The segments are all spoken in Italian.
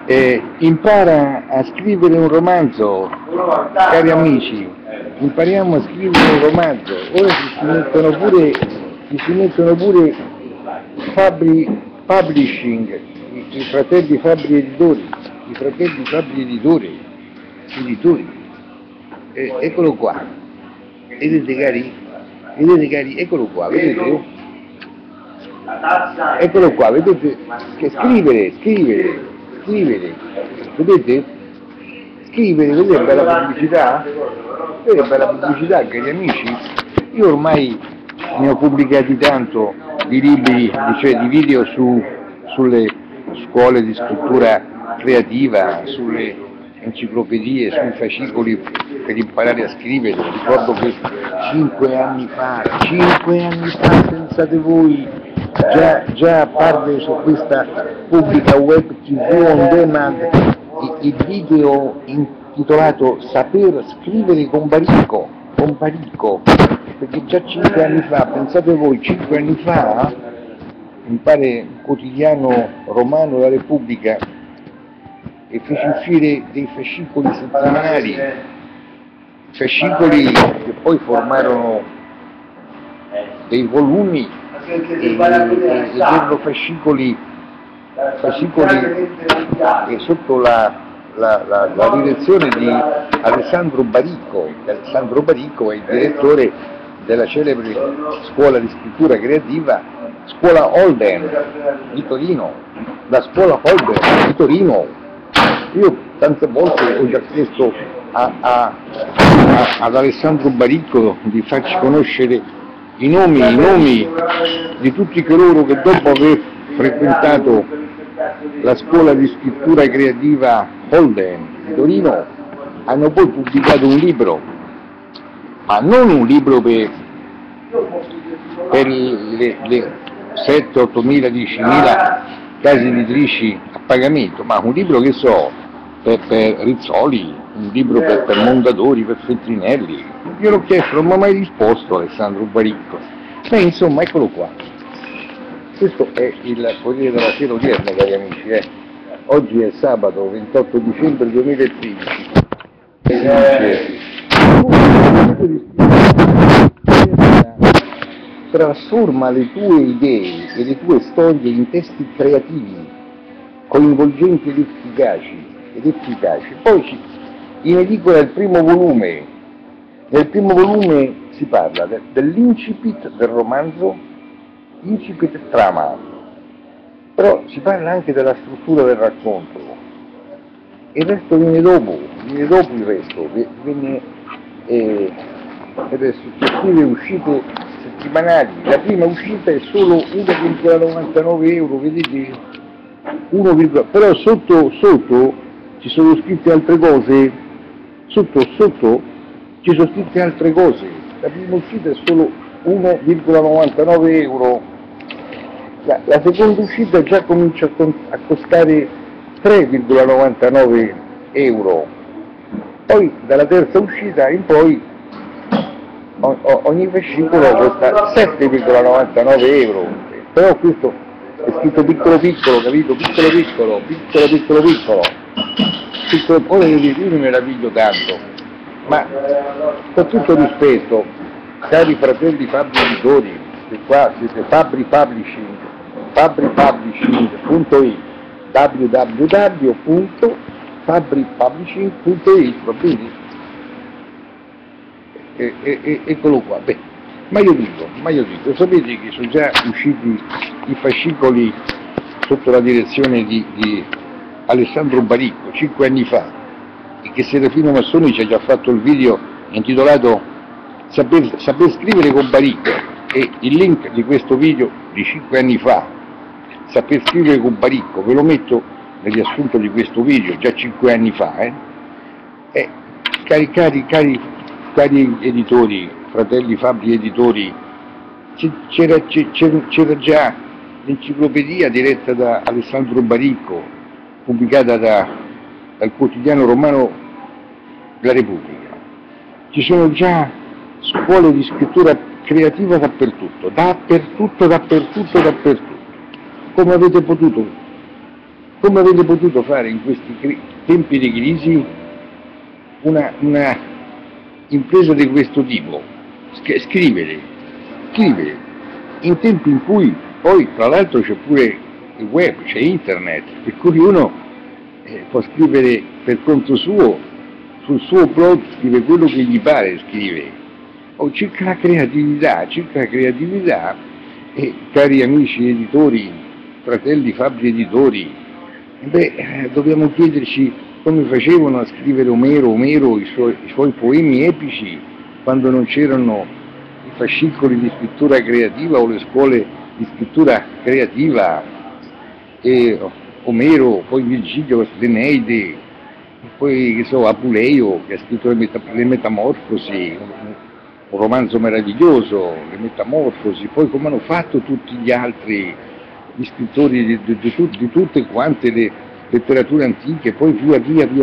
Impara a scrivere un romanzo, cari amici, impariamo a scrivere un romanzo. Ora si mettono pure Publishing, i fratelli Fabbri editori, editori. Eccolo qua, vedete cari, eccolo qua, vedete? Eccolo qua, vedete che scrivere, vedete? Scrivere, vedete bella pubblicità? Vedete bella pubblicità, cari amici? Io ormai ne ho pubblicati tanto di libri, cioè di video sulle scuole di scrittura creativa, sulle enciclopedie, sui fascicoli per imparare a scrivere. Ricordo che 5 anni fa, pensate voi, già apparve su questa pubblica web TV on demand il video intitolato Saper scrivere con Baricco, perché già 5 anni fa, pensate voi, 5 anni fa, mi pare un quotidiano romano, La Repubblica, e fece uscire dei fascicoli settimanali, fascicoli che poi formarono dei volumi e erano fascicoli sotto la direzione di Alessandro Baricco. Alessandro Baricco è il direttore della celebre scuola di scrittura creativa, Scuola Holden di Torino, la Scuola Holden di Torino. Io tante volte ho già chiesto ad Alessandro Baricco di farci conoscere i nomi di tutti coloro che dopo aver frequentato la scuola di scrittura creativa Holden di Torino hanno poi pubblicato un libro, ma non un libro per le 7, 8 mila, 10 mila case editrici a pagamento, ma un libro che so, per Rizzoli, un libro per Mondadori, per Feltrinelli. Io l'ho chiesto, non mi ha mai risposto Alessandro Baricco. Beh, insomma, eccolo qua. Questo è il Corriere della Sera odierna, cari amici. Oggi è sabato 28 dicembre 2013. Trasforma le tue idee e le tue storie in testi creativi, coinvolgenti ed efficaci. Poi in edicola il primo volume. Nel primo volume si parla dell'incipit del romanzo, incipit trama, però si parla anche della struttura del racconto. Il resto viene dopo il resto, le successive uscite settimanali. La prima uscita è solo 1,99 euro, vedete? Però sotto ci sono scritte altre cose, sotto ci sono scritte altre cose. La prima uscita è solo 1,99 euro, la seconda uscita già comincia a costare 3,99 euro, poi dalla terza uscita in poi ogni fascicolo costa 7,99 euro, però questo è scritto piccolo, capito? Piccolo. Ora io mi meraviglio tanto, ma con tutto rispetto, cari fratelli Fabbri editori, che qua siete Fabbri Publishing, fabripublishing.it, www.fabripublishing.it, va bene? Eccolo qua. Beh, ma io dico, sapete che sono già usciti i fascicoli sotto la direzione di Alessandro Baricco 5 anni fa, e che Serafino Massoni ci ha già fatto il video intitolato Saper scrivere con Baricco, e il link di questo video di 5 anni fa, Saper scrivere con Baricco, ve lo metto nel riassunto di questo video, già 5 anni fa, cari editori, fratelli Fabbri editori, c'era già l'enciclopedia diretta da Alessandro Baricco, pubblicata dal quotidiano romano La Repubblica. Ci sono già scuole di scrittura creativa dappertutto. Come avete potuto Come avete potuto fare in questi tempi di crisi una impresa di questo tipo? Scrivere, in tempi in cui poi tra l'altro c'è pure il web, c'è internet, per cui uno può scrivere per conto suo, sul suo blog scrive quello che gli pare, scrive. Circa la creatività, cari amici editori, fratelli Fabbri editori, dobbiamo chiederci come facevano a scrivere Omero i suoi poemi epici quando non c'erano i fascicoli di scrittura creativa o le scuole di scrittura creativa. Omero, poi Virgilio l'Eneide, poi che so, Apuleio che ha scritto le Metamorfosi, un romanzo meraviglioso, le Metamorfosi, poi come hanno fatto tutti gli altri gli scrittori di tutte quante le letterature antiche, poi via,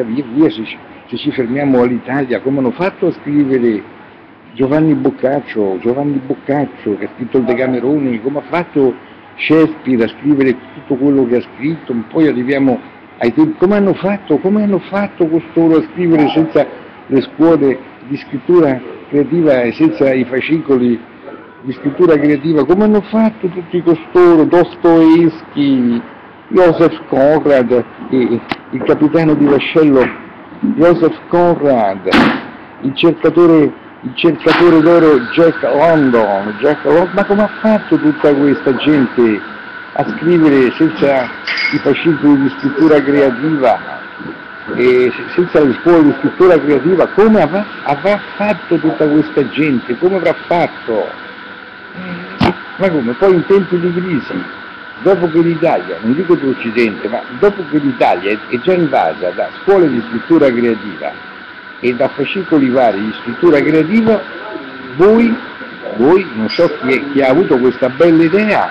se ci fermiamo all'Italia, come hanno fatto a scrivere Giovanni Boccaccio che ha scritto il Decamerone, come ha fatto Shakespeare a scrivere tutto quello che ha scritto, poi arriviamo ai tempi, come hanno fatto costoro a scrivere senza le scuole di scrittura creativa e senza i fascicoli di scrittura creativa, come hanno fatto tutti costoro, Dostoevsky, Joseph Conrad, il capitano di vascello Joseph Conrad, il cercatore d'oro Jack London, ma come ha fatto tutta questa gente a scrivere senza i fascicoli di scrittura creativa e senza le scuole di scrittura creativa? Come avrà fatto tutta questa gente? Come avrà fatto? Ma come? Poi in tempi di crisi, dopo che l'Italia, non dico l'Occidente, ma dopo che l'Italia è già invasa da scuole di scrittura creativa e da fascicoli vari di scrittura creativa, voi non so chi ha avuto questa bella idea,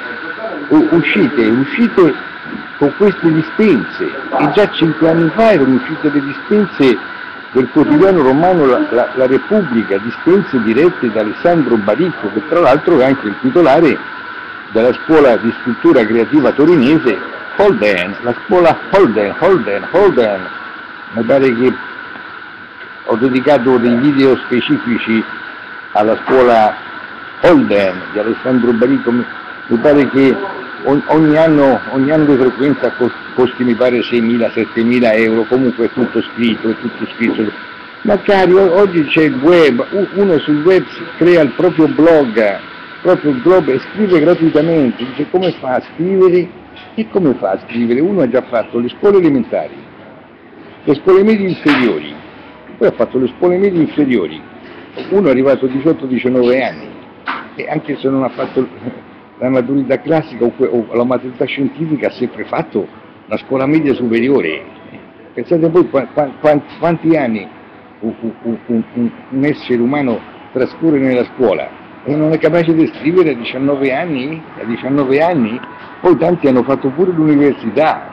uscite con queste dispense, e già 5 anni fa erano uscite le dispense del quotidiano romano la Repubblica, dispense dirette da Alessandro Baricco, che tra l'altro è anche il titolare della scuola di scrittura creativa torinese Holden, la scuola Holden. Mi pare che ho dedicato dei video specifici alla scuola Holden di Alessandro Baricco, mi pare che ogni anno di frequenza costi mi pare 6.000-7.000 euro, comunque è tutto scritto. Ma cari, oggi c'è il web, uno sul web crea il proprio blog e scrive gratuitamente, dice come fa a scrivere e come fa a scrivere. Uno ha già fatto le scuole elementari, le scuole medie inferiori, poi ha fatto le scuole medie inferiori, uno è arrivato a 18-19 anni e anche se non ha fatto la maturità classica o la maturità scientifica ha sempre fatto la scuola media superiore. Pensate voi quanti anni un essere umano trascorre nella scuola e non è capace di scrivere a 19 anni? Poi tanti hanno fatto pure l'università.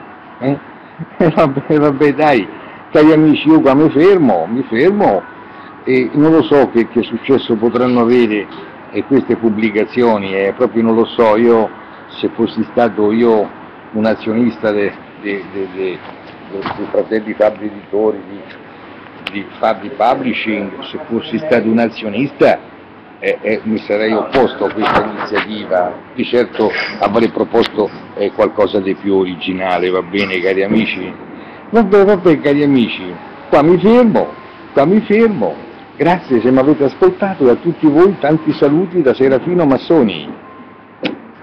Vabbè dai, cari amici, io qua mi fermo e non lo so che successo potranno avere queste pubblicazioni, proprio non lo so. Io, se fossi stato io un azionista dei fratelli Fabbri editori, di Fabbri Publishing, se fossi stato un azionista mi sarei opposto a questa iniziativa. Di certo avrei proposto qualcosa di più originale, va bene cari amici? Vabbè cari amici, qua mi fermo. Grazie se mi avete ascoltato, e a tutti voi tanti saluti da Serafino Massoni.